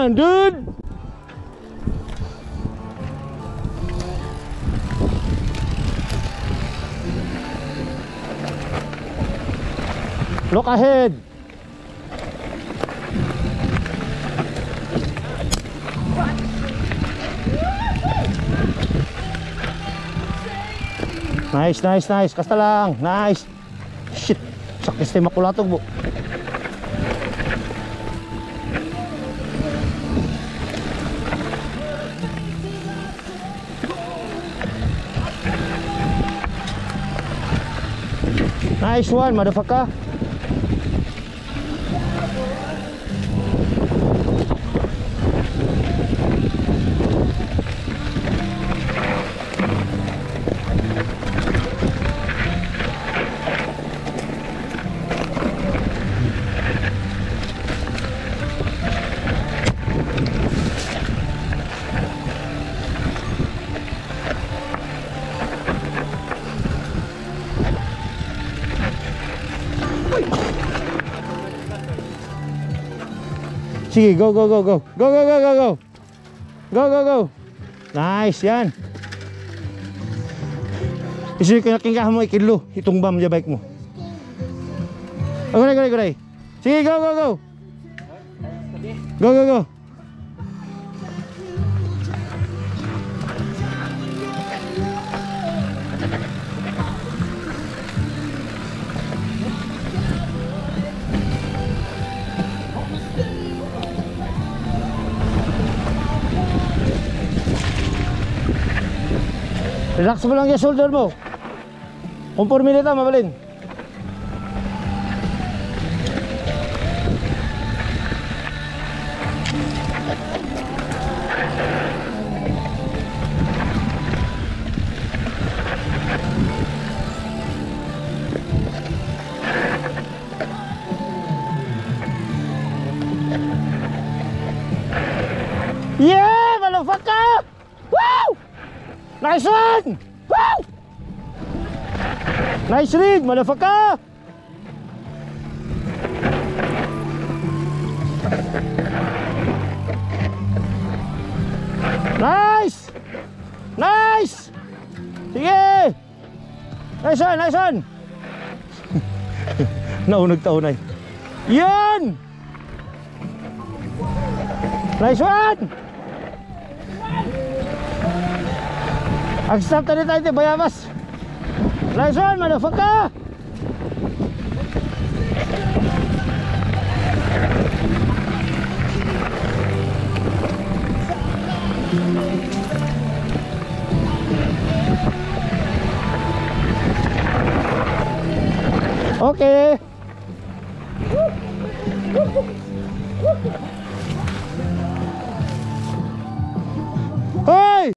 Yan, dude. Look ahead. Nice, nice, nice. Kasta lang. Nice. Shit. Sakis tayo makulatog po. Nice one, motherfucker. Sige, go, go, go, go. Go, go, go, go, go. Go, go, go. Nice, yan. Isuyo ko na kingkahan mo, ikilo. Itumbam dyan bike mo. Guray, guray, guray. Sige, go, go, go. Go, go, go. Relax mo lang yung shoulder mo. Kung 4 minutes mabalin. Yeah, motherfucker! Woo! Nice one! Woo! Nice read, motherfucker! Nice! Nice! Sige! Nice one, nice one! Naunag taunay. Yan! Nice one!Ag-stop tadi tayo, bayabas. Nice one, motherfucker. Okay.